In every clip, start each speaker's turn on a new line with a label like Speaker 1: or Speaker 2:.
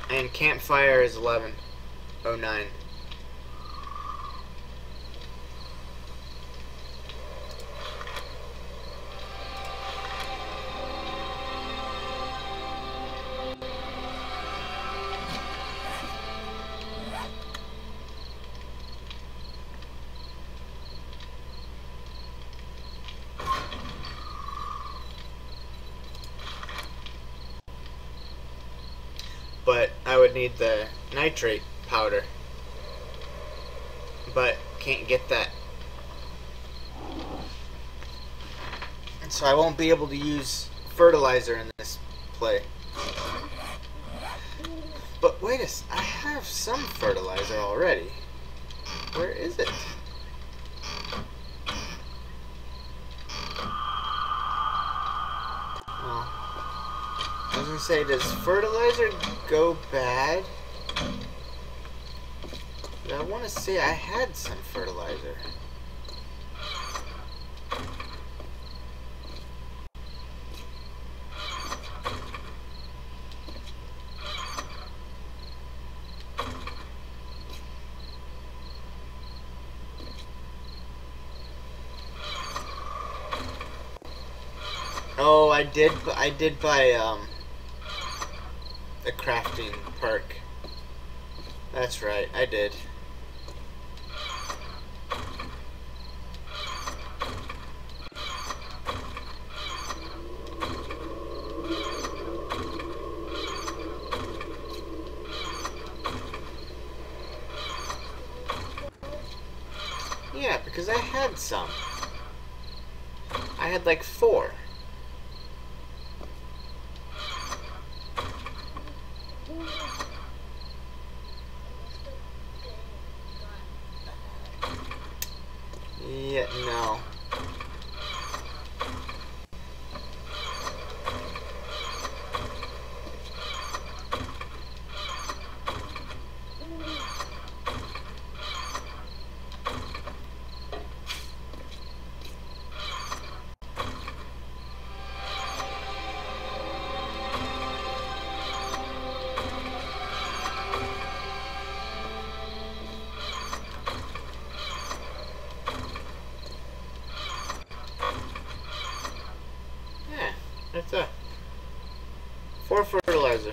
Speaker 1: And campfire is 11:09. But I would need the nitrate powder. But can't get that. And so I won't be able to use fertilizer in this play. But wait I have some fertilizer already. Where is it? Oh. I was gonna say, does fertilizer go bad? I want to say I had some fertilizer. Oh, I did buy a crafting perk. That's right, I did. Yeah, because I had some. I had like 4. Yeah, no. Yeah, that's it. 4 fertilizer.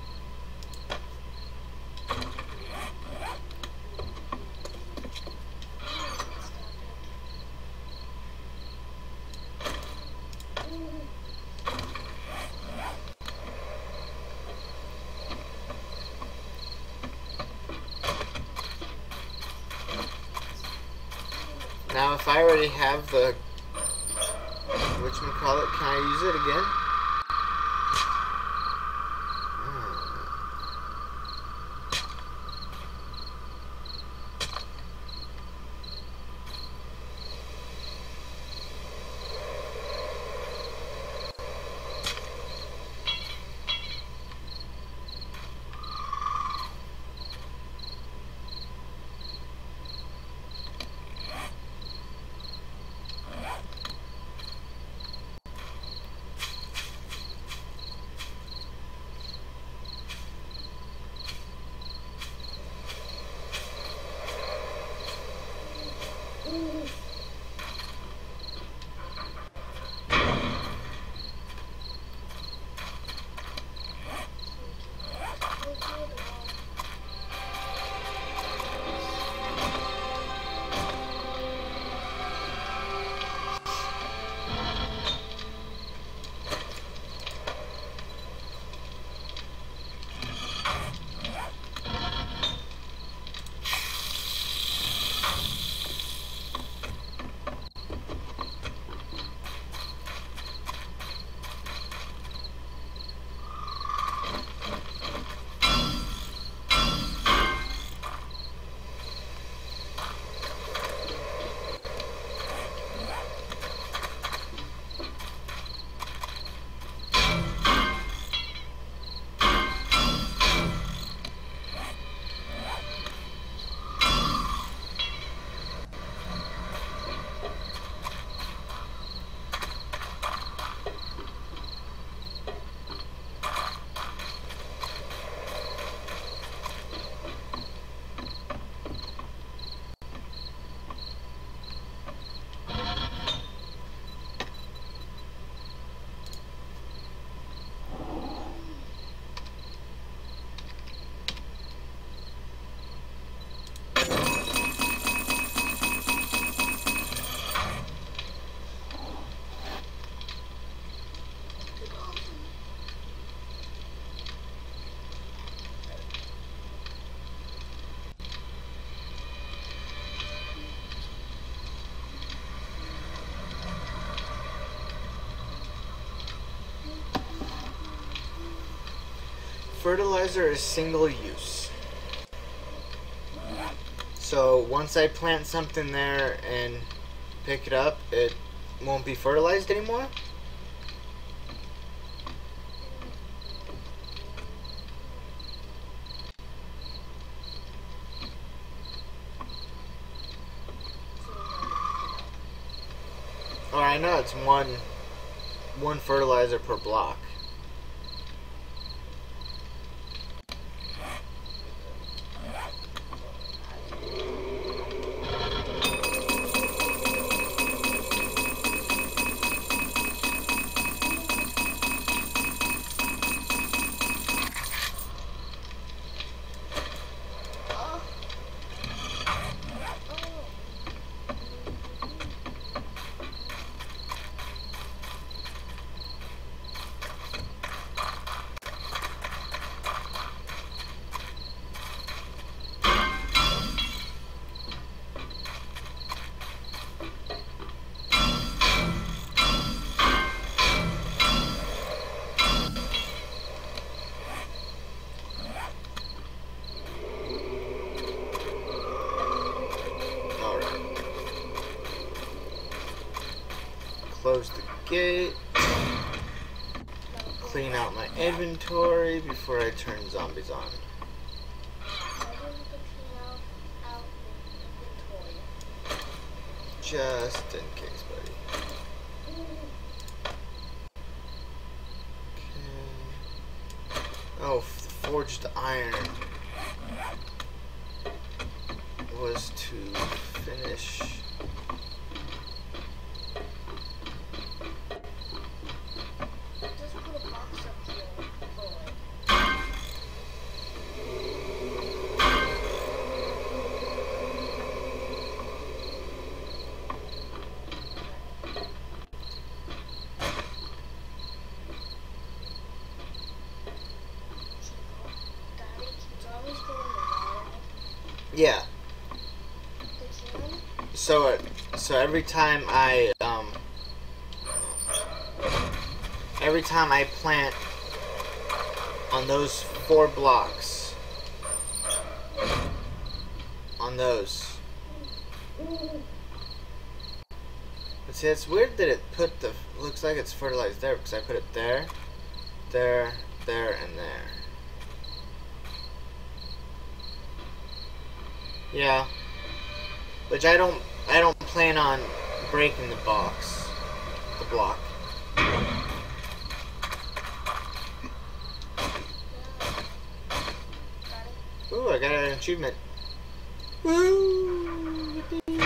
Speaker 1: Now, if I already have the whatchamacallit, can I use it again? fertilizer is single use. So once I plant something there and pick it up, it won't be fertilized anymore? Oh, I know it's one fertilizer per block. Close the gate. Clean out my inventory before I turn zombies on. Just in case, buddy. Okay. Oh, forged iron was to finish. Yeah. So every time I plant on those 4 blocks, on those. But see, it's weird that it put the, looks like it's fertilized there because I put it there, there, there, and there. Yeah. Which I don't plan on breaking the box. The block. Ooh, I got an achievement. Woo!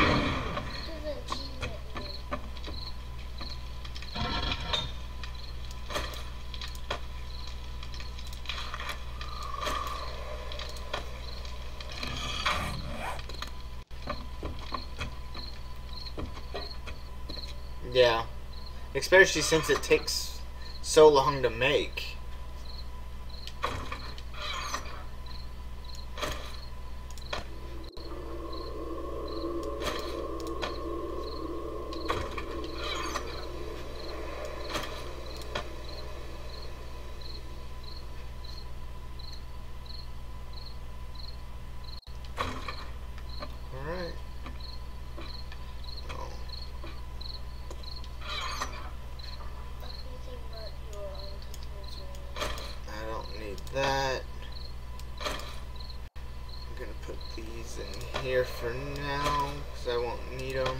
Speaker 1: Yeah. Especially since it takes so long to make. That. I'm gonna put these in here for now because I won't need them.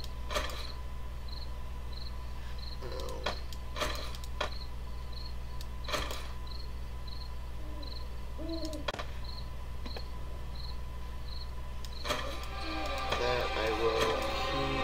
Speaker 1: That I will keep.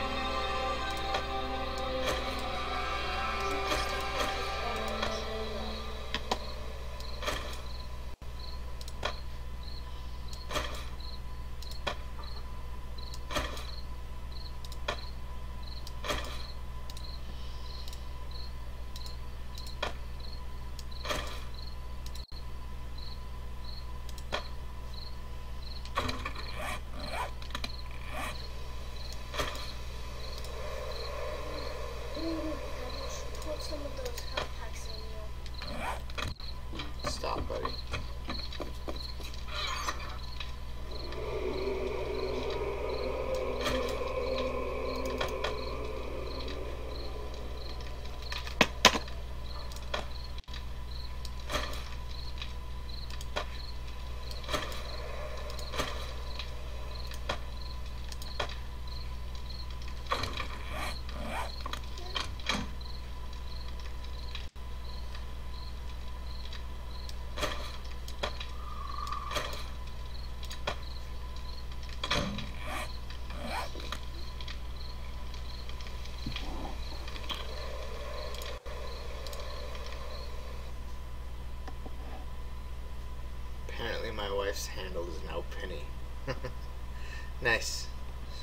Speaker 1: my wife's handle is now Penny. Nice.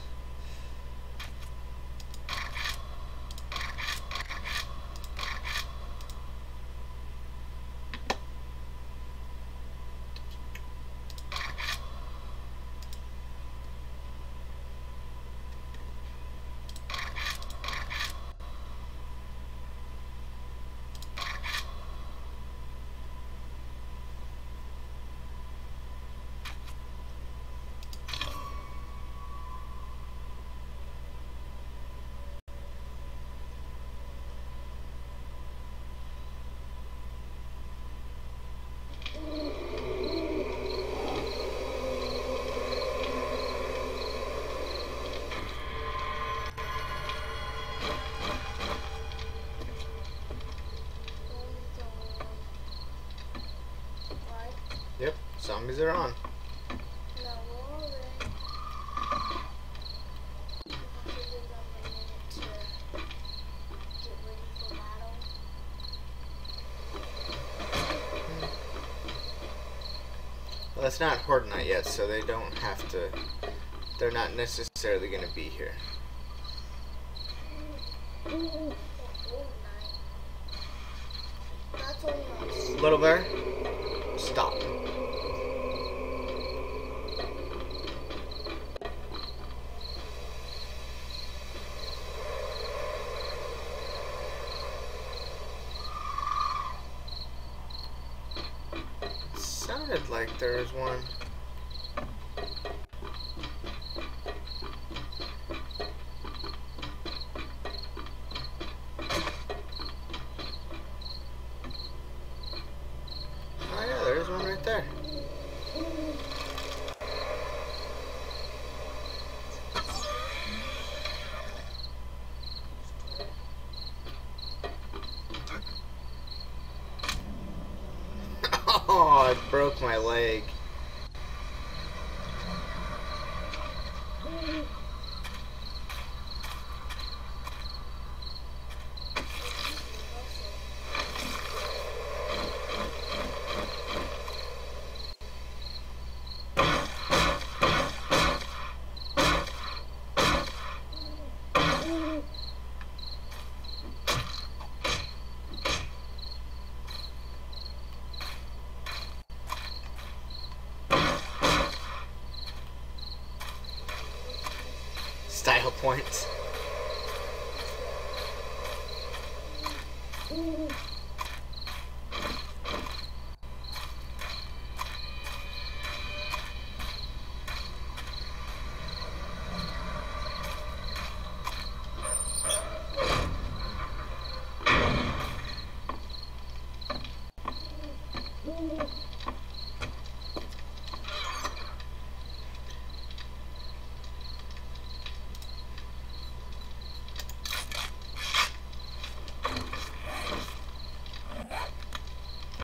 Speaker 1: Yep, zombies are on. Well, it's not Horde Night yet, so they don't have to. They're not necessarily going to be here. Little bear, stop. Sounded like there was one. Oh yeah, there's one right there. Oh, I broke my leg. Style points.